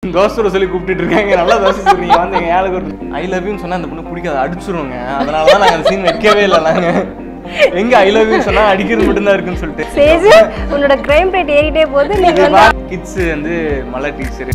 தோசை சொல்லி கூப்பிட்டு இருக்காங்க. நல்லா தோசை சொல்றீங்க வந்து ஏழுக்கு ஒரு ஐ லவ் யூன்னு சொன்னா அந்த பொண்ணு பிடிக்காது, அடிச்சிருவோங்க. அதனால தான் நாங்கள் அந்த சீன் வைக்கவே இல்லை. நாங்கள் எங்க ஐ லவ் யூ சொன்னா அடிக்கிறது மட்டும் தான் இருக்குன்னு சொல்லிட்டு. சேஜு உன்னோட கிரைம் ரேட் ஏறிட்டே போகுது. நீங்க கிட்ஸ் வந்து மலர் டீச்சர்.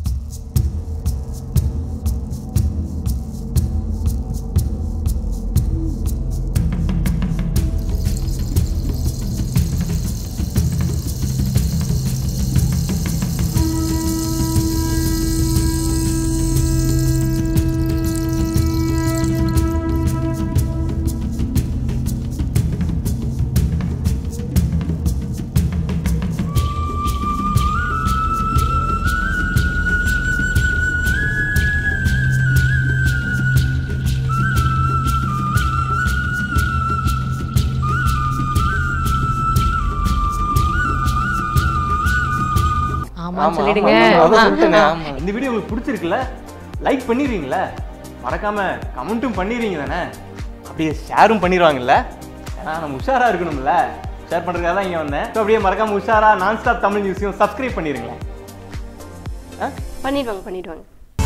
இந்த வீடியோ உங்களுக்கு பிடிச்சிருக்குல்ல, லைக் பண்ணிடுவீங்களா, மறக்காம கமெண்ட்டும் பண்ணிடுவீங்க தானே, அப்படியே ஷேரும் பண்ணிடுவாங்கல்ல. ஏன்னா நம்ம உஷாரா இருக்கணும்ல, ஷேர் பண்றதுக்காக தான் இங்க வந்தேன். அப்படியே மறக்காம உஷாரா நான் ஸ்டாப் தமிழ் நியூஸையும் சப்ஸ்கிரைப் பண்ணிடுங்க. பண்ணிடுவாங்க.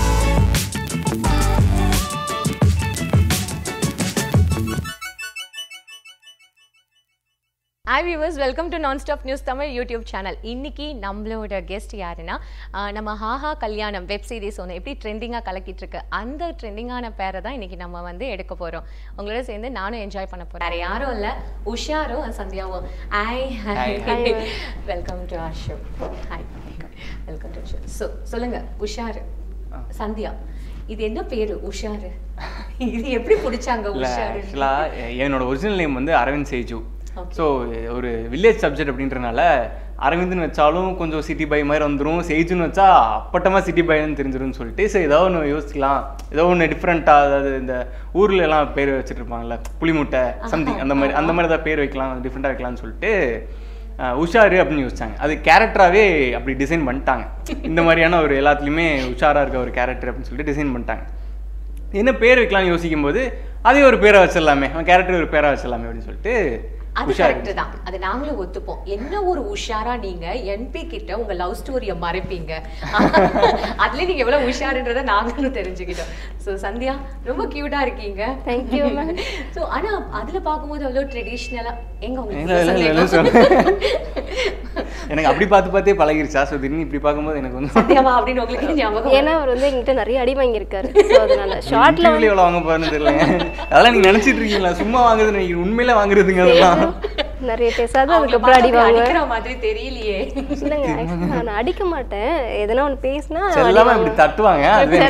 Hi viewers, welcome to Non-Stop News Tamil YouTube channel. இன்னைக்கு நம்மளோட கெஸ்ட் யாருன்னா நம்ம ஆஹா கல்யாணம் வெப் சீரிஸ் ஒன்று எப்படி ட்ரெண்டிங்காக கலக்கிட்டு இருக்கு, அந்த ட்ரெண்டிங்கான பேரை தான் இன்னைக்கு நம்ம வந்து எடுக்க போகிறோம். உங்களோட சேர்ந்து நானும் என்ஜாய் பண்ண போகிறேன். வேறு யாரும் இல்லை, உஷாரும் சந்தியாவும். Welcome to R show. Hi, welcome to show. So சொல்லுங்க, உஷார் சந்தியா, இது என்ன பேரு உஷார்? இது எப்படி பிடிச்சாங்க உஷார்? என்னோட ஒரிஜினல் நேம் வந்து அரவிந்த் சேஜு. ஸோ ஒரு வில்லேஜ் சப்ஜெக்ட் அப்படின்றனால அரவிந்த்னு வச்சாலும் கொஞ்சம் சிட்டி பை மாதிரி வந்துடும், சேஜுன்னு வச்சா அப்பட்டமாக சிட்டி பைன்னு தெரிஞ்சிடும்னு சொல்லிட்டு சரி ஏதோ ஒன்று யோசிக்கலாம், ஏதோ ஒன்று டிஃப்ரெண்ட்டாக. அதாவது இந்த ஊரில் எல்லாம் பேர் வச்சுட்டு இருப்பாங்கல்ல, புளிமுட்டை சம்திங் அந்த மாதிரி தான் பேர் வைக்கலாம், டிஃப்ரெண்ட்டாக வைக்கலாம்னு சொல்லிட்டு உஷாரு அப்படின்னு யோசிச்சாங்க. அது கேரக்டராகவே அப்படி டிசைன் பண்ணிட்டாங்க. இந்த மாதிரியான ஒரு எல்லாத்துலேயுமே உஷாராக இருக்க ஒரு கேரக்டர் அப்படின்னு சொல்லிட்டு டிசைன் பண்ணிட்டாங்க. என்ன பேர் வைக்கலாம்னு யோசிக்கும் போது அதே ஒரு பேரை வச்சிடலாமே, அவன் கேரக்டர் ஒரு பேரை வச்சிடலாமே அப்படின்னு சொல்லிட்டு. அது கரெக்ட் தான், அது நாங்களும் ஒத்துப்போம். என்ன ஒரு உஷாரா நீங்க என்பி கிட்ட உங்க லவ் ஸ்டோரியை மறைப்பீங்க, அதுல நீங்க எவ்வளவு உஷாருன்றத நாங்களும் தெரிஞ்சுக்கிட்டோம். ஸோ சந்தியா ரொம்ப கியூட்டா இருக்கீங்க. Thank you ma'am. ஸோ ஆனா அதுல பார்க்கும்போது அவ்வளோ ட்ரெடிஷ்னலா எங்க உங்களுக்கு எனக்கு அப்படி பார்த்து பழகிருச்சா? ஸோ திடீர்னு இப்படி பார்க்கும்போது எனக்கு வந்து சந்தியாவா அப்படின்னு உங்களுக்கு ஞாபகம். ஏன்னா அவர் வந்து எங்கிட்ட நிறைய அடி வாங்கியிருக்காரு, ஸோ அதனால ஷார்ட்ல எவ்வளோ வாங்க போறேன்னு தெரியல. அதெல்லாம் நீங்க நினைச்சிட்டு இருக்கீங்களா? சும்மா வாங்குறது நீங்க உண்மையில வாங்குறதுங்க அதெல்லாம். நிறைய பேசாத அதுக்கப்புறம் அடி வாங்குற மாதிரி தெரியலையே. இல்லைங்க, நான் அடிக்க மாட்டேன், எதனா ஒன்று பேசினா எல்லாமே அப்படி தட்டுவாங்க.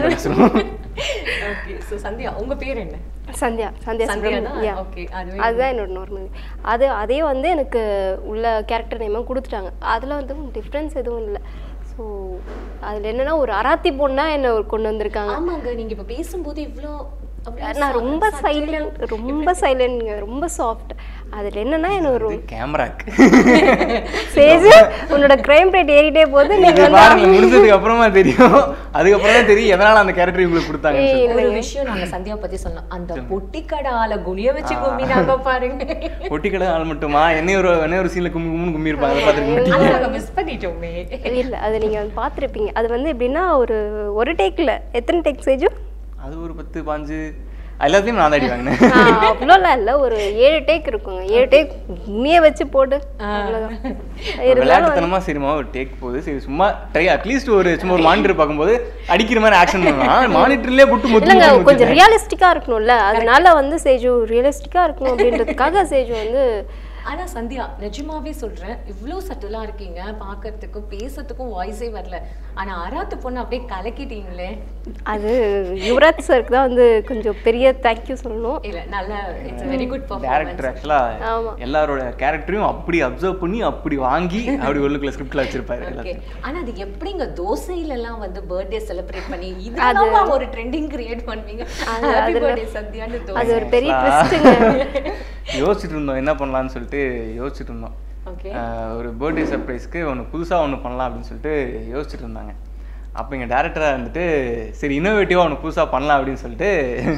ஓகே. ஸோ சந்தியா, உங்க பேர் என்ன? சந்தியா. ஓகே, அதுதான் என்னோட நார்மல். அதே வந்து எனக்கு உள்ள கேரக்டர் நேமாக கொடுத்துட்டாங்க. அதில் வந்து டிஃப்ரென்ஸ் எதுவும் இல்லை. ஸோ அதில் என்னன்னா ஒரு அராத்தி பொண்ணா என்ன கொண்டு வந்திருக்காங்க. ஆமாங்க, நீங்கள் இப்போ பேசும்போது இவ்வளோ நான் ரொம்ப சைலண்ட், ரொம்ப சாஃப்ட். அதில் என்னன்னா என்ன ஒரு கேமராக்கு சேஜு உன்னோட கிரைம் ரேட் ஏறிட்டே போகுது. நீங்க முடிஞ்சதுக்கு அப்புறமா தெரியும், அதுக்கப்புறம் தான் தெரியும் எதனால அந்த கேரக்டர் உங்களுக்கு கொடுத்தாங்க. ஒரு விஷயம் நாங்க சந்தியா பத்தி சொல்லலாம், அந்த பொட்டிக்கடை ஆளை குனிய வச்சு கும்பினாங்க பாருங்க. பொட்டிக்கடை ஆள் மட்டுமா, என்ன ஒரு சீன்ல கும்மி இருப்பாங்க, பார்த்துருக்கீங்க? மிஸ் பண்ணிட்டோமே. இல்ல, அது நீங்க பார்த்துருப்பீங்க. அது வந்து எப்படின்னா ஒரு டேக்ல எத்தனை டேக் சேஜு? அது ஒரு 10-15 எல்லாத்தையும் நான் அடி வாங்கினேன். அவ்வளோலாம் இல்லை, ஒரு 7 டேக் இருக்குங்க. 7 டேக் உண்மையை வச்சு போட்டு விளையாட்டுத்தனமா சரிமா ஒரு டேக் போகுது. சரி சும்மா ட்ரை அட்லீஸ்ட் சும்மா ஒரு மானிட்டர் பார்க்கும்போது அடிக்கிற மாதிரி ஆக்ஷன் பண்ணலாம். மானிட்டர்லேயே போட்டு கொஞ்சம் ரியலிஸ்டிக்கா இருக்கணும்ல, அதனால வந்து சேஜு ரியலிஸ்டிக்கா இருக்கணும் அப்படின்றதுக்காக சேஜு வந்து. ஆனா சந்தியா, நிஜமாவே சொல்றேன், இவ்வளோ சட்டலா இருக்கீங்க, பார்க்கறதுக்கும் பேசுறதுக்கும் வாய்ஸே வரல. ஆனா அராத்து பொண்ணு அப்படியே கலக்கிட்டீங்களே. அது யுவராஜ் சருக்கு தான் வந்து கொஞ்சம் பெரிய தேங்க்யூ சொல்லணும். இல்ல, நல்ல it's very good performance. Director ஆக்சுவலா எல்லாரோட கேரக்டரையும் அப்படி அப்சர்வ் பண்ணி அப்படி வாங்கி அப்படி உள்ளுக்குள்ள ஸ்கிரிப்ட்ல வச்சிருப்பாரு. ஆனா அது எப்படிங்க தோசையில எல்லாம் வந்து பர்த்டே செலிப்ரேட் பண்ணி இதெல்லாம் ஒரு ட்ரெண்டிங் கிரியேட் பண்ணுவீங்க? ஹேப்பி பர்த்டே சந்தியான்னு தோசை, அது ஒரு பெரிய ட்விஸ்ட்ங்க. யோசிச்சுட்டு இருந்தோம் என்ன பண்ணலாம்னு சொல்லிட்டு யோசிச்சுட்டு இருந்தோம். ஒரு பர்த்டே சர்ப்ரைஸ்க்கு புதுசாக ஒன்று பண்ணலாம் அப்படின்னு சொல்லிட்டு யோசிச்சுட்டு இருந்தாங்க. அப்போ எங்கள் டேரக்டராக இருந்துட்டு சரி இன்னோவேட்டிவாக ஒன்று புதுசாக பண்ணலாம் அப்படின்னு சொல்லிட்டு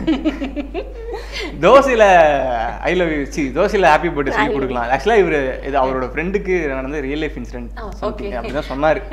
தோசையில் ஐ லவ் யூ தோசையில் ஹாப்பி பர்த்டே சொல்லி கொடுக்கலாம். ஆக்சுவலாக இது அவரோட ஃப்ரெண்டுக்கு நடந்த ரியல் லைஃப் இன்சிடென்ட் அப்படி தான் சொன்னார்.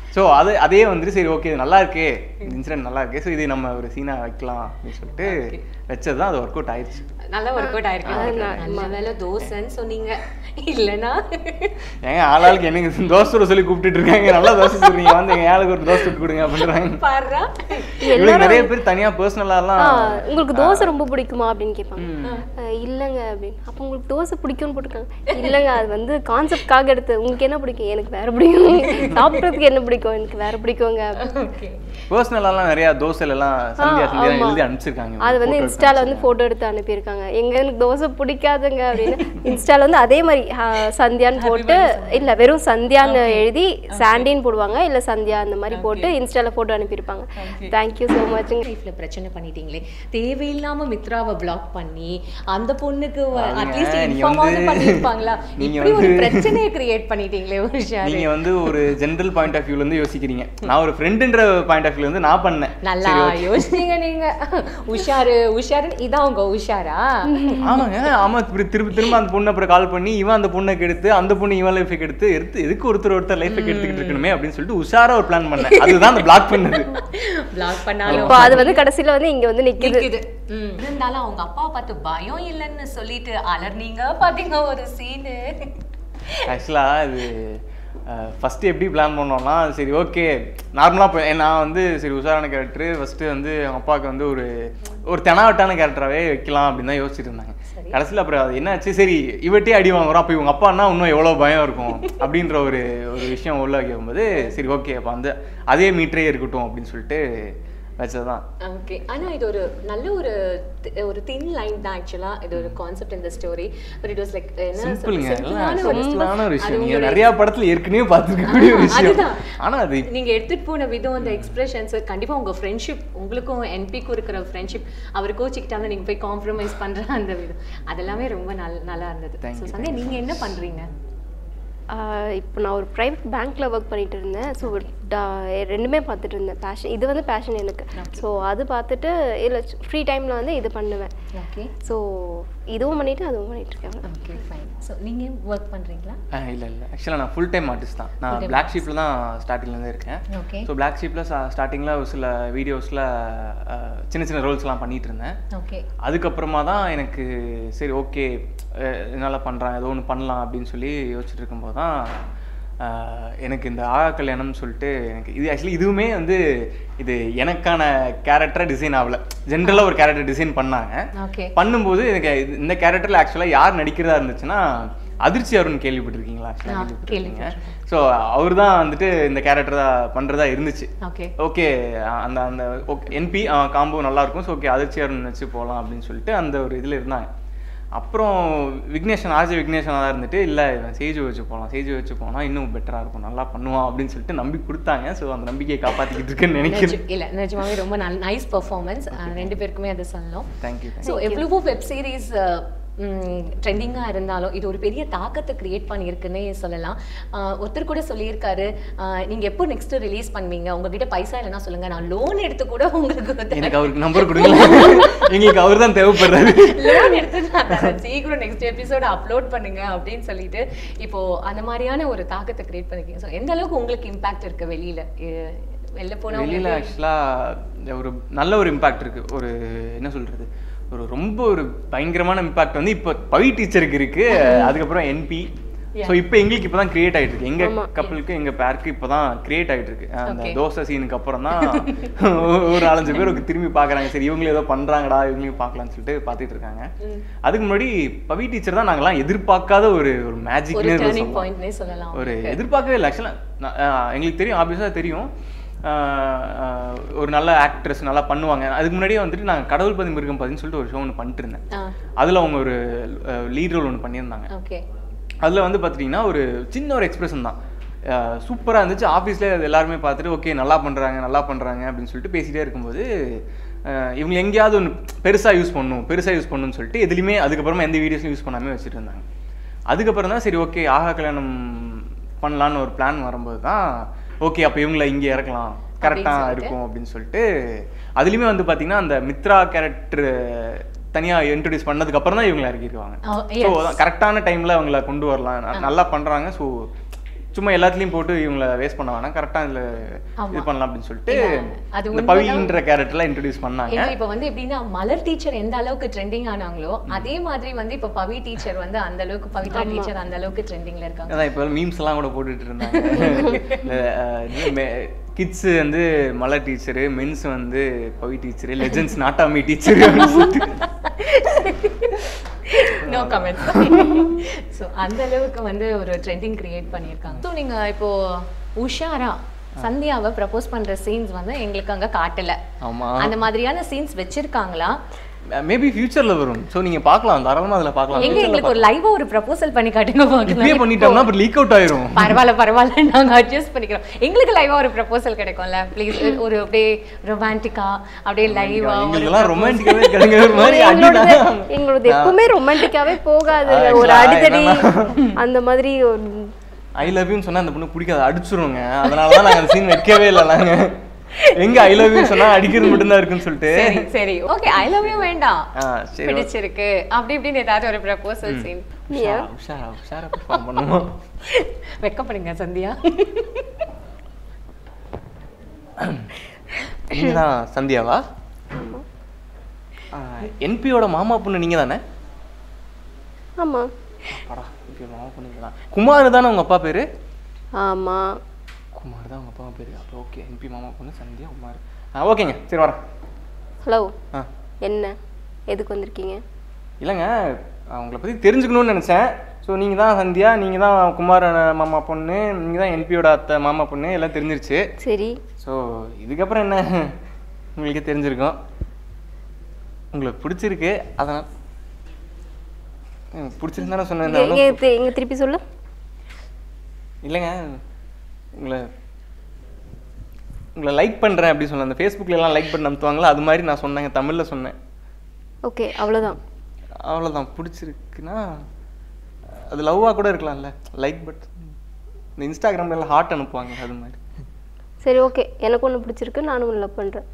ஸோ அதே வந்துட்டு சரி ஓகே இது நல்லா இருக்கே, இந்த இன்சிடென்ட் நல்லா இருக்கே, ஸோ இது நம்ம ஒரு சீனாக வைக்கலாம் அப்படின்னு சொல்லிட்டு வச்சது தான். அது ஒர்க் அவுட் ஆயிடுச்சு. நல்லா ஒர்க் அவுட் ஆயிருக்கு. நல்ல வேலை தோசைன்னு சொன்னீங்க, இல்லைன்னா ஏங்க ஆளாளுக்கு எனக்கு தோசை சொல்லி கூப்பிட்டு இருக்காங்க. நல்லா தோசை சொல்றீங்க, வந்து எங்க ஆளுக்கு ஒரு தோசை சுட்டு கொடுங்க அப்படின்றாங்க. பாருடா, நிறைய பேர் தனியா பர்சனலாலாம் உங்களுக்கு தோசை ரொம்ப பிடிக்குமா அப்படின்னு கேட்பாங்க. இல்லைங்க அப்படின்னு. அப்போ உங்களுக்கு தோசை பிடிக்கும்னு போட்டுருக்காங்க. இல்லைங்க அது வந்து கான்செப்ட்காக எடுத்து. உங்களுக்கு என்ன பிடிக்கும்? எனக்கு வேற பிடிக்கும். சாப்பிட்றதுக்கு என்ன பிடிக்கும்? எனக்கு வேற பிடிக்குங்க. பர்சனலாலாம் நிறைய தோசைலாம் சந்தியா எழுதி அனுப்பிச்சிருக்காங்க. அது வந்து இன்ஸ்டால வந்து போட்டோ எடுத்து அனுப்பியிருக்காங்க. எங்க எனக்கு தோசை பிடிக்காதுங்க அப்படின்னு இன்ஸ்டால வந்து அதே மாதிரி சந்தியான்னு போட்டு, இல்ல வெறும் சந்தியான்னு எழுதி சாண்டின்னு போடுவாங்க, இல்ல சந்தியா அந்த மாதிரி போட்டு இன்ஸ்டால போட்டோ அனுப்பியிருப்பாங்க. Thank you so much. லைஃப்ல பிரச்சனை பண்ணிட்டீங்களே, தேவையில்லாம மித்ராவை பிளாக் பண்ணி அந்த பொண்ணுக்கு அட்லீஸ்ட் இன்ஃபார்மாவது பண்ணிருப்பாங்களா? இப்படி ஒரு பிரச்சனையை கிரியேட் பண்ணிட்டீங்களே உஷார். நீங்க வந்து ஒரு ஜெனரல் பாயிண்ட் ஆஃப் வியூல இருந்து யோசிக்கிறீங்க. நான் ஒரு ஃப்ரெண்ட்ன்ற பாயிண்ட் ஆஃப் வியூல இருந்து நான் பண்ணேன். நல்லா யோசிச்சீங்க நீங்க. உஷாரு இதான் உங்க உஷாரா? ஆமாங்க, ஆமா. திரும்ப அந்த பொண்ணு அப்புறம் கால் பண்ணி இவன் அந்த பொண்ணை கெடுத்து அந்த பொண்ணு இவன் லைஃபை கெடுத்து எதுக்கு ஒருத்தர் லைஃபை கெடுத்துக்கிட்டு இருக்கணுமே அப்படின்னு சொல்லிட்டு உஷாரா ஒரு பிளான் பண்ணேன். அதுதான் அந்த பிளாக் பண்ணது. பிளாக் பண்ணாலும் இப்போ அது வந்து கடைசியில வந்து இங்க வந்து நிக்குது. இருந்தாலும் அவங்க அப்பாவை பார்த்து பயம் இல்லைன்னு சொல்லிட்டு அலர்னீங்க பாத்தீங்க ஒரு சீனு. ஆக்சுவலா இது ஃபஸ்ட்டு எப்படி பிளான் பண்ணோம்னா, சரி ஓகே நார்மலாக நான் வந்து சரி உஷாரான கேரக்டரு ஃபஸ்ட்டு வந்து அவங்க அப்பாவுக்கு வந்து ஒரு தெனாவட்டான கேரக்டராகவே வைக்கலாம் அப்படின்னு தான் யோசிச்சுட்டு இருந்தாங்க. கடைசியில் அப்புறம் அது என்னாச்சு, சரி இவட்டே அடி வாங்குறோம், அப்போ இவங்க அப்பான்னா இன்னும் எவ்வளோ பயம் இருக்கும் அப்படின்ற ஒரு விஷயம் உள்ள வைக்கும்போது சரி ஓகே அப்போ அந்த அதே மீட்டரே இருக்கட்டும் அப்படின்னு சொல்லிட்டு வச்சதுதான். ஓகே. ஆனா இது ஒரு நல்ல ஒரு தின் லைன் தான் ஆக்சுவலா. இது ஒரு கான்செப்ட் இந்த story, but it was like சிம்பிளான ஒரு விஷயம். நீங்க நிறைய படத்துல ஏற்கனவே பார்த்திருக்கக்கூடிய ஒரு விஷயம். ஆனா அது நீங்க எடுத்துட்டு போன விதம், அந்த எக்ஸ்பிரஷன்ஸ், கண்டிப்பா உங்க ஃப்ரெண்ட்ஷிப், உங்களுக்கும் என்பிக்கும் இருக்கிற ஃப்ரெண்ட்ஷிப், அவர் கோச்சிக்கிட்டாலும் நீங்க போய் காம்ப்ரமைஸ் பண்ற அந்த விதம், அதெல்லாமே ரொம்ப நல்லா இருந்தது. ஸோ சந்தியா நீங்க என்ன பண்றீங்க? இப்போ நான் ஒரு ப்ரைவேட் பேங்க்கில் ஒர்க் பண்ணிட்டு இருந்தேன். ஸோ ரெண்டுமே பார்த்துட்டு இருந்தேன். பேஷன் இது வந்து பேஷன் எனக்கு. ஸோ அது பார்த்துட்டு இல்லை ஃப்ரீ டைமில் வந்து இது பண்ணுவேன். ஓகே. ஸோ இதுவும் பண்ணிவிட்டு அதுவும் பண்ணிகிட்ருக்கேன். Okay fine. ஸோ நீங்கள் ஒர்க் பண்ணுறீங்களா? இல்லை ஆக்சுவலாக நான் ஃபுல் டைம் ஆர்டிஸ்ட் தான். நான் பிளாக் ஷீப்பில் தான் ஸ்டார்டிங்லேருந்து இருக்கேன். ஓகே. ஸோ பிளாக் ஷீப்பில் ஸ்டார்டிங்கில் ஒரு சில வீடியோஸில் சின்ன ரோல்ஸ்லாம் பண்ணிகிட்டு இருந்தேன். ஓகே. அதுக்கப்புறமா தான் எனக்கு சரி ஓகே என்னால் பண்ணுறான், ஏதோ ஒன்று பண்ணலாம் அப்படின்னு சொல்லி யோசிச்சுட்டு இருக்கும்போது தான் எனக்கு இந்த ஆயா கல்யாணம்னு சொல்லிட்டு எனக்கு இது ஆக்சுவலி இதுவுமே வந்து இது எனக்கான கேரக்டராக டிசைன் ஆகலை. ஜென்ரலாக ஒரு கேரக்டர் டிசைன் பண்ணாங்க. பண்ணும்போது எனக்கு இந்த கேரக்டரில் ஆக்சுவலாக யார் நடிக்கிறதா இருந்துச்சுன்னா அதிர்ச்சி அருண் கேள்விப்பட்டிருக்கீங்களா? கேள்விப்பட்டிருக்கீங்க. ஸோ அவர் தான் வந்துட்டு இந்த கேரக்டர் தான் பண்ணுறதா இருந்துச்சு. ஓகே அந்த அந்த ஓகே என்பி காம்போ நல்லாயிருக்கும். ஸோ ஓகே அதிர்ச்சி அருண் வச்சு போகலாம் அப்படின்னு சொல்லிட்டு அந்த ஒரு இதில் இருந்தாங்க. அப்புறம் விக்னேஷன் விக்னேஷனாக இருந்துட்டு இல்லை சேஜு வச்சு போனால் இன்னும் பெட்டராக இருக்கும், நல்லா பண்ணுவான் அப்படின்னு சொல்லிட்டு நம்பி கொடுத்தாங்க. ஸோ அந்த நம்பிக்கையை காப்பாற்றிக்கிட்டு இருக்குன்னு நினைக்கிறேன். இல்லை நிஜமாவே ரொம்ப நைஸ் பர்ஃபார்மன்ஸ் ரெண்டு பேருக்குமே அது சொல்லணும். தேங்க்யூ. ஸோ எவ்வளவோ வெப் சீரிஸ் ட்ரெண்டிங்காக இருந்தாலும் இது ஒரு பெரிய தாக்கத்தை கிரியேட் பண்ணியிருக்குன்னே சொல்லலாம். ஒருத்தர் கூட சொல்லியிருக்காரு, நீங்கள் எப்போ நெக்ஸ்ட்டு ரிலீஸ் பண்ணுவீங்க, உங்ககிட்ட பைசா இல்லைன்னா சொல்லுங்கள், நான் லோன் எடுத்து கூட உங்களுக்கு எனக்கு அவருக்கு நம்பர் கொடுங்க, எங்களுக்கு அவர் தான் தேவைப்படுறாரு, லோன் எடுத்து நான் சீக்கிரம் நெக்ஸ்ட் எபிசோட அப்லோட் பண்ணுங்க அப்படின்னு சொல்லிட்டு இப்போ அந்த மாதிரியான ஒரு தாக்கத்தை கிரியேட் பண்ணிருக்கீங்க. ஸோ எந்த அளவுக்கு உங்களுக்கு இம்பாக்ட் இருக்கு வெளியில் வெளியில் ஆக்சுவலாக ஒரு நல்ல ஒரு இம்பாக்ட் இருக்குது. ஒரு என்ன சொல்கிறது, ரொம்ப ஒரு பயங்கரமான இம்பாக்ட் வந்து இப்போ பவி டீச்சருக்கு இருக்கு. அதுக்கப்புறம் என்பி. ஸோ இப்போ எங்களுக்கு இப்போ தான் கிரியேட் ஆகிட்டு இருக்கு, எங்கள் கப்பலுக்கு எங்கள் பேருக்கு இப்போ தான் கிரியேட் ஆகிட்டு இருக்கு. அந்த தோசை சீனுக்கு அப்புறம் தான் ஒரு 4-5 பேருக்கு திரும்பி பார்க்குறாங்க, சரி இவங்களும் ஏதோ பண்ணுறாங்கடா இவங்களையும் பார்க்கலான்னு சொல்லிட்டு பார்த்துட்டு இருக்காங்க. அதுக்கு முன்னாடி பவி டீச்சர் தான் நாங்கள்லாம் எதிர்பார்க்காத ஒரு மேஜிக்னே சொல்லலாம். ஒரு எதிர்பார்க்கவே இல்லை ஆக்சுவலாக. எங்களுக்கு தெரியும், ஆப்வியஸாக தெரியும் ஒரு நல்ல ஆக்ட்ரஸ் நல்லா பண்ணுவாங்க. அதுக்கு முன்னாடியே வந்துட்டு நாங்கள் கடவுள் பதி மிருகம் பதின்னு சொல்லிட்டு ஒரு ஷோ ஒன்று பண்ணிட்டு இருந்தேன். அதில் அவங்க ஒரு லீட் ரோல் ஒன்று பண்ணியிருந்தாங்க. அதில் வந்து பார்த்துட்டிங்கன்னா ஒரு சின்ன ஒரு எக்ஸ்பிரஷன் தான், சூப்பராக இருந்துச்சு. ஆஃபீஸில் அது எல்லாருமே பார்த்துட்டு ஓகே நல்லா பண்ணுறாங்க அப்படின்னு சொல்லிட்டு பேசிகிட்டே இருக்கும்போது இவங்க எங்கேயாவது ஒன்று பெருசாக யூஸ் பண்ணணும்னு சொல்லிட்டு எதுலையுமே அதுக்கப்புறமா எந்த வீடியோஸும் யூஸ் பண்ணாமல் வச்சுட்டு இருந்தாங்க. அதுக்கப்புறம் தான் சரி ஓகே ஆஹா கல்யாணம் பண்ணலான்னு ஒரு பிளான் வரும்போது தான் ஓகே அப்போ இவங்களை இங்கே இறக்கலாம், கரெக்டாக இருக்கும் அப்படின்னு சொல்லிட்டு அதுலேயுமே வந்து பார்த்தீங்கன்னா அந்த மித்ரா கேரக்டர் தனியாக இன்ட்ரடியூஸ் பண்ணதுக்கு அப்புறம் தான் இவங்களை இறக்கிடுவாங்க. ஸோ கரெக்டான டைமில் அவங்கள கொண்டு வரலாம், நல்லா பண்ணுறாங்க. ஸோ சும்மா எல்லாத்துலயும் போட்டு இவங்கள வேஸ்ட் பண்ண வேணாம், கரெக்டா இதுல இது பண்ணலாம் அப்படின்னு சொல்லிட்டு இந்த பவின்ற கேரக்டர்ல இன்ட்ரோடியூஸ் பண்ணாங்க. இப்போ வந்து எப்படின்னா மலர் டீச்சர் எந்த அளவுக்கு ட்ரெண்டிங் ஆனாங்களோ அதே மாதிரி வந்து இப்போ பவி டீச்சர் வந்து அந்த அளவுக்கு பவித்ரா டீச்சர் அந்த அளவுக்கு ட்ரெண்டிங்ல இருக்காங்க. அதான் இப்போ மீம்ஸ் எல்லாம் கூட போட்டுட்டு இருந்தாங்க. கிட்ஸ் வந்து மலர் டீச்சரு, மென்ஸ் வந்து பவி டீச்சரு, லெஜெண்ட்ஸ் நாட்டாமி டீச்சர். No comments. ஸோ அந்த அளவுக்கு வந்து ஒரு ட்ரெண்டிங் கிரியேட் பண்ணியிருக்காங்க. ஸோ நீங்க இப்போ உஷாரா சந்தியாவை ப்ரப்போஸ் பண்ற சீன்ஸ் வந்து எங்களுக்கு அங்க காட்டல. அந்த மாதிரியான சீன்ஸ் வச்சிருக்காங்களா? மேபி ஃபியூச்சர்ல வரும். சோ நீங்க பார்க்கலாம், தாராளமா அதுல பார்க்கலாம். எங்களுக்கு ஒரு லைவா ஒரு ப்ரப்போசல் பண்ணி காட்டுங்க பாக்கலாம். இப்பவே பண்ணிட்டோம்னா அப்புறம் லீக் அவுட் ஆயிரும். பரவாயில்ல நாங்க அட்ஜஸ்ட் பண்ணிக்கிறோம். எங்களுக்கு லைவா ஒரு ப்ரப்போசல் கிடைக்கும்ல ப்ளீஸ். ஒரு அப்படியே ரொமான்டிக்கா அப்படியே லைவா. எங்களுக்கெல்லாம் ரொமான்டிக்காவே கிடைக்கிற மாதிரி அடிடா. எங்களுது எப்பவுமே ரொமான்டிக்காவே போகாது. ஒரு அடிதடி அந்த மாதிரி ஐ லவ் யூன்னு சொன்னா அந்த பொண்ணு பிடிக்காது, அடிச்சிருங்க. அதனால தான் நாங்க அந்த சீன் வைக்கவே இல்லை. நாங்க எங்க ஐ லவ் யூ சொன்னா அடிக்கிறது மட்டும் தான் இருக்குன்னு சொல்லிட்டு சரி ஓகே ஐ லவ் யூ வேண்டாம், பிடிச்சிருக்கு அப்படி இப்படின்னு ஏதாவது ஒரு ப்ரப்போசல் சீன். உஷாரா பெர்ஃபார்ம் பண்ணுவோம். வெக்கப்படுங்க சந்தியா. நீங்கதான் சந்தியாவா? என்பியோட மாமா பொண்ணு நீங்க தானே? ஆமா. மாமா பொண்ணு தான். குமார் தானே உங்க அப்பா பேரு? ஆமா, குமார் தான் உங்க அப்பா பேரு. அப்போ ஓகே, என்பி மாமா பொண்ணு சந்தியா குமார். ஓகேங்க, சரி வரேன். ஹலோ, என்ன எதுக்கு வந்திருக்கீங்க? இல்லைங்க, அவங்கள பற்றி தெரிஞ்சுக்கணும்னு நினச்சேன். ஸோ நீங்கள் தான் சந்தியா, நீங்கள் தான் குமார் மாமா பொண்ணு, நீங்கள் தான் என்பியோட அத்தை மாமா பொண்ணு, எல்லாம் தெரிஞ்சிருச்சு. சரி. ஸோ இதுக்கப்புறம் என்ன உங்களுக்கே தெரிஞ்சிருக்கும். உங்களுக்கு பிடிச்சிருக்கு, அதனால் பிடிச்சிருந்தானே சொன்னேன். எங்க திருப்பி சொல்லு. இல்லைங்க, உங்களை லைக் பண்ணுறேன் அப்படி சொன்னேன். அந்த ஃபேஸ்புக்கில் எல்லாம் லைக் பண்ணி அனுப்புவாங்களா, அது மாதிரி நான் சொன்னேங்க, தமிழில் சொன்னேன். ஓகே, அவ்வளோதான். பிடிச்சிருக்குன்னா அது லவ்வாக கூட இருக்கலாம்ல, லைக். பட் இந்த இன்ஸ்டாகிராமில் எல்லாம் ஹார்ட் அனுப்புவாங்க, அது மாதிரி. சரி ஓகே, எனக்கு ஒன்று பிடிச்சிருக்கு, நானும் லவ் பண்ணுறேன்.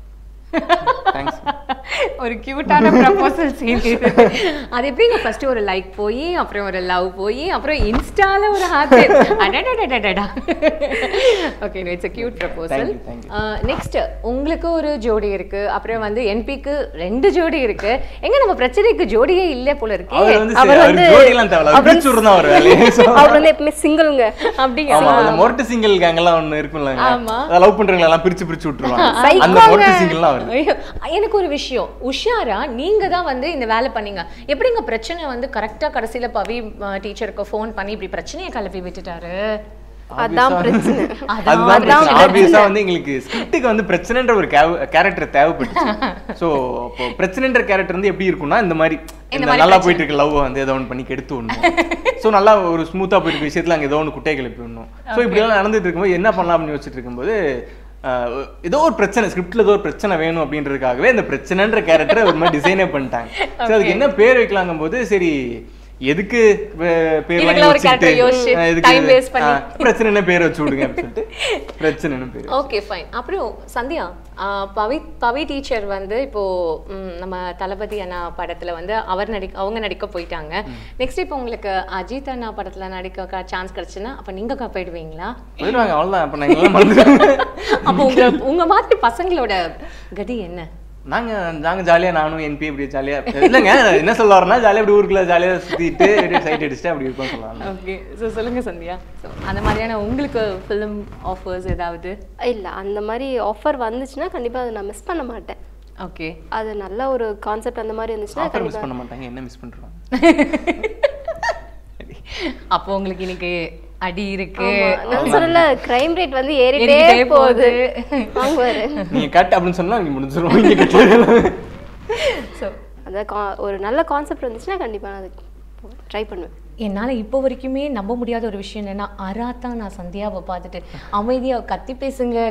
ஒரு கியூட்டான ப்ரப்போசல் சீன். அது எப்படிங்க ஃபர்ஸ்ட் ஒரு லைக் போய் அப்புறம் ஒரு லவ் போய் அப்புறம் இன்ஸ்டால ஒரு ஹார்ட். அடடடடடடா. Okay, it's a cute proposal. Next உங்களுக்கு ஒரு ஜோடி இருக்கு, அப்புறம் வந்து என்பிக்கு 2 ஜோடி இருக்கு. எங்க நம்ம பிரச்சனைக்கு ஜோடியே இல்ல போல இருக்கு. அவர் வந்து ஜோடிலாம் தேவல, பிரிச்சுறதா அவர் வேலையே. அவர் வந்து எப்பவுமே சிங்கிள்ங்க. அப்படிங்க. ஆமா, அந்த மொரட்டு சிங்கிள் கேங் எல்லாம் ஒன்னு இருக்கும்ல. ஆமா, லவ் பண்றவங்க எல்லாம் பிரிச்சு விட்டுருவாங்க. அந்த மொரட்டு சிங்கிள்லாம் எனக்கு ஒரு விஷயம், உஷாரா நீங்க தான் வந்து இந்த வேலை பண்ணீங்க. எப்படிங்க பிரச்சனை வந்து கரெக்டா கடைசியில பவி டீச்சருக்கு ஃபோன் பண்ணி இப்படி பிரச்சனையை கிளப்பி விட்டுட்டாரு? அதான் பிரச்சனை. ஆப்வியஸா வந்து எங்களுக்கு ஸ்கிரிப்டுக்கு வந்து பிரச்சனைன்ற ஒரு கேரக்டர் தேவைப்பட்டுச்சு. சோ அப்போ பிரச்சனைன்ற கேரக்டர் வந்து எப்படி இருக்கும்னா, இந்த மாதிரி நல்லா போயிட்டு இருக்க லவ் வந்து ஏதோ ஒன்று பண்ணி கெடுத்து விடணும். ஸோ நல்லா ஒரு ஸ்மூத்தா போயிட்டு இருக்க விஷயத்துல அங்கே ஏதோ ஒன்று குட்டையை கிளப்பி விடணும். ஸோ இப்படி எல்லாம் நடந்துட்டு இருக்கும்போது என்ன பண்ணலாம் அப்படின்னு யோசிச்சுட்டு இருக்கும்போது ஏதோ ஒரு பிரச்சனை, ஸ்கிரிப்ட்ல ஏதோ ஒரு பிரச்சனை வேணும் அப்படின்றதுக்காகவே இந்த பிரச்சனைன்ற கேரக்டரை ஒரு மாதிரி டிசைனே பண்ணிட்டாங்க. ஸோ அதுக்கு என்ன பேர் வைக்கலாங்கும் போது, சரி எதுக்கு பேர்லாம் பிரச்சனை பேர் வச்சு விடுங்க அப்படின்னு சொல்லிட்டு பிரச்சனை பேர். Okay fine. அப்புறம் சந்தியா, பவி டீச்சர் வந்து இப்போ நம்ம தளபதி அண்ணா படத்துல வந்து அவங்க நடிக்க போயிட்டாங்க. நெக்ஸ்ட் இப்போ உங்களுக்கு அஜித் அண்ணா படத்துல நடிக்க சான்ஸ் கிடைச்சுன்னா அப்ப நீங்க போயிடுவீங்களா? போயிடுவாங்க, அவ்வளவுதான். அப்ப நான் அப்போ உங்க மாதிரி பசங்களோட கதி என்ன? நாங்க ஜாலியா, நானும் என்பி இப்படி ஜாலியா இல்லைங்க, என்ன சொல்ல வரேன்னா ஜாலியா இப்படி ஊருக்குள்ள ஜாலியா சுத்திட்டு சைட் அடிச்சுட்டு அப்படி இருக்கும் சொல்லலாம். ஓகே, ஸோ சொல்லுங்க சந்தியா, அந்த மாதிரியான உங்களுக்கு ஃபிலிம் ஆஃபர்ஸ் ஏதாவது? இல்லை, அந்த மாதிரி ஆஃபர் வந்துச்சுன்னா கண்டிப்பாக அதை நான் மிஸ் பண்ண மாட்டேன். ஓகே, அது நல்ல ஒரு கான்செப்ட் அந்த மாதிரி இருந்துச்சுன்னா மிஸ் பண்ண மாட்டாங்க. என்ன மிஸ் பண்றாங்க? அப்போ உங்களுக்கு இன்னைக்கு அடி இருக்கு. நான் சொல்லல, கிரைம் ரேட் வந்து ஏறிட்டே போகுது. நீங்க கட் அப்படினு சொன்னா நீங்க முடிஞ்சிரும். நீங்க கட். சோ அத ஒரு நல்ல கான்செப்ட் இருந்துச்சுன்னா கண்டிப்பா நான் ட்ரை பண்ணுவேன். என்னால் இப்போ வரைக்குமே நம்ப முடியாத ஒரு விஷயம் என்னன்னா, அராத்தா நான் சந்தியாவை பார்த்துட்டு அமைதியா கத்தி பேசுங்க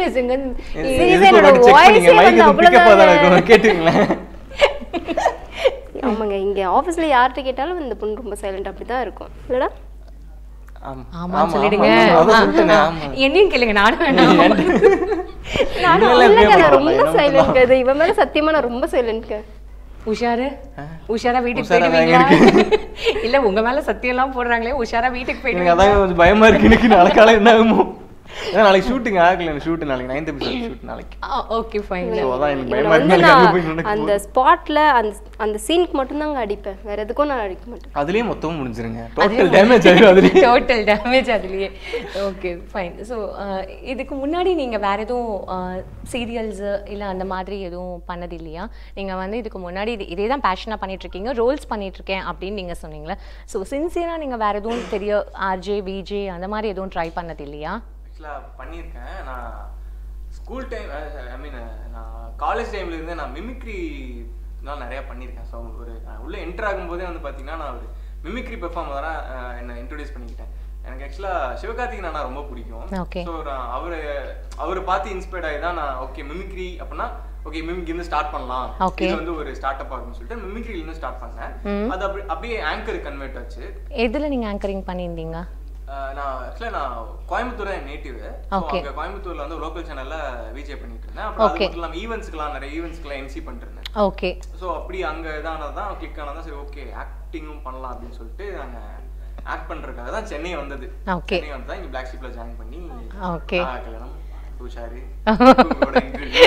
ஆமாங்க, இங்க ஆபீஸ்ல யார்கிட்ட கேட்டாலும் இந்த பொண்ணு ரொம்ப சைலண்ட் அப்படிதான் இருக்கும் இல்லடா? ஆமா சொல்லிடுங்க. என்னையும் கேளுங்க, நானும் வேண்டாம். ரொம்ப சைலண்ட். இவன் மேல சத்தியமா நான் ரொம்ப சைலண்ட். உஷாரு உஷாரா வீட்டுக்கு போயிடுவீங்களா? இல்ல உங்க மேல சத்தியம்லாம் போடுறாங்களே, உஷாரா வீட்டுக்கு போயிடுவீங்க? அதான் கொஞ்சம் பயமா இருக்கு எனக்கு, நாளைக்கு காலை என்ன ஆகுமோ. நாளைக்கு ஷூட்டிங் ஆகல, ஷூட் நாளைக்கு 9th எபிசோட் ஷூட் நாளைக்கு. Okay fine. சோ அதான் எனக்கு பயமா இருக்கு. அந்த ஸ்பாட்ல அந்த சீனுக்கு மட்டும் தான் அடிப்பேன், வேற எதுக்கும் நான் அடிக்க மாட்டேன். அதுலயே மொத்தம் முடிஞ்சிருங்க, டோட்டல் டேமேஜ் ஆயிடும் அதுலயே. டோட்டல் டேமேஜ் அதுலயே. Okay fine. ஸோ இதுக்கு முன்னாடி நீங்க வேற எதுவும் சீரியல்ஸ் இல்ல அந்த மாதிரி எதுவும் பண்ணது இல்லையா? நீங்க வந்து இதுக்கு முன்னாடி இதே தான் பேஷனா பண்ணிட்டு இருக்கீங்க, ரோல்ஸ் பண்ணிட்டு இருக்கேன் அப்படின்னு நீங்க சொன்னீங்களா? ஸோ சின்சியரா நீங்க வேற எதுவும் பெரிய ஆர்ஜே விஜே அந்த மாதிரி எதுவும் ட்ரை பண்ணது இல்லையா? பண்ணியிருக்கேன். நான் ஸ்கூல் டைம் ஐ மீன் நான் காலேஜ் டைம்ல இருந்து நான் மிமிக்ரி தான் நிறைய பண்ணியிருக்கேன். ஸோ ஒரு உள்ள என்டர் ஆகும்போதே வந்து பார்த்தீங்கன்னா நான் ஒரு மிமிக்ரி பெர்ஃபார்மராக என்னை இன்ட்ரடியூஸ் பண்ணிக்கிட்டேன். எனக்கு ஆக்சுவலாக சிவகார்த்திகேயன் அண்ணா ரொம்ப பிடிக்கும். ஸோ அவரை பார்த்து இன்ஸ்பயர்ட் ஆகி தான் நான் ஓகே மிமிக்ரி அப்படின்னா ஓகே மிமிக்ரி ஸ்டார்ட் பண்ணலாம், இது வந்து ஒரு ஸ்டார்ட் அப் ஆகும்னு சொல்லிட்டு மிமிக்ரியிலேருந்து ஸ்டார்ட் பண்ணேன். அது அப்படியே ஆங்கர் கன்வெர்ட் ஆச்சு. எதுல நீங்க ஆங்கரிங் பண்ணியிருந்தீங்க? நான் கோயம்புத்தூர் தான் நேட்டிவ். அங்க கோயம்புத்தூர்ல வந்து லோக்கல் சேனல்ல விஜே பண்ணிட்டு இருந்தேன். அப்புறம் அது மட்டும் இல்லாம ஈவென்ட்ஸ்க்குலாம் நிறைய ஈவென்ட்ஸ்க்குலாம் எம்சி பண்ணிட்டு இருந்தேன். ஓகே. சோ அப்படி அங்க இதானதான் கிளிக் ஆனதான் சரி ஓகே ஆக்டிங்கும் பண்ணலாம் அப்படின்னு சொல்லிட்டு நாங்க ஆக்ட் பண்றதுக்காக தான் சென்னை வந்தது. சென்னை வந்து இங்க பிளாக் ஷீப்ல ஜாயின் பண்ணி ஓகே ஆஹா கல்யாணம் உஷார் உங்களோட இன்டர்வியூ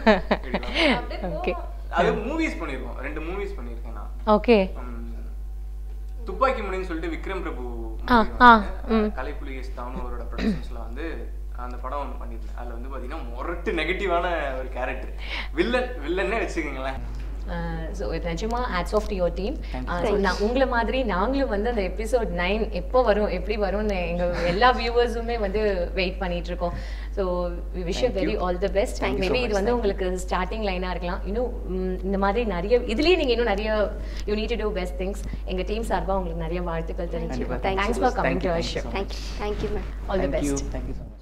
ஓகே அது மூவிஸ் பண்ணிருக்கோம். 2 மூவிஸ் பண்ணிருக்கேன் நான். ஓகே. துப்பாக்கி மணின்னு சொல்லிட்டு விக்ரம் பிரபு கலைப்புலி எஸ்தான்னு அவரோட ப்ரொடக்ஷன்ஸ்ல வந்து அந்த படம் ஒன்று பண்ணியிருந்தேன். அதில் வந்து பார்த்தீங்கன்னா மொரட்டு நெகட்டிவான ஒரு கேரக்டர், வில்லன்னே வச்சுக்கோங்களேன். ஸோ நிஜமா hats off to your team. நான் உங்களை மாதிரி நாங்களும் வந்து அந்த எபிசோட் 9 எப்போ வரும் எப்படி வரும்னு எங்கள் எல்லா வியூவர்ஸுமே வந்து வெயிட் பண்ணிட்டு இருக்கோம். So we wish you very all the best. Maybe இது வந்து உங்களுக்கு ஸ்டார்டிங் லைனாக இருக்கலாம். இன்னும் இந்த மாதிரி நிறைய இதுலேயே நீங்கள் இன்னும் நிறைய you need to do best things. எங்கள் டீம் சார்பாக உங்களுக்கு நிறைய வாழ்த்துக்கள் தெரிஞ்சுக்கிறோம். Thanks for coming to our show. Thank you ma'am. All the best. Thank you.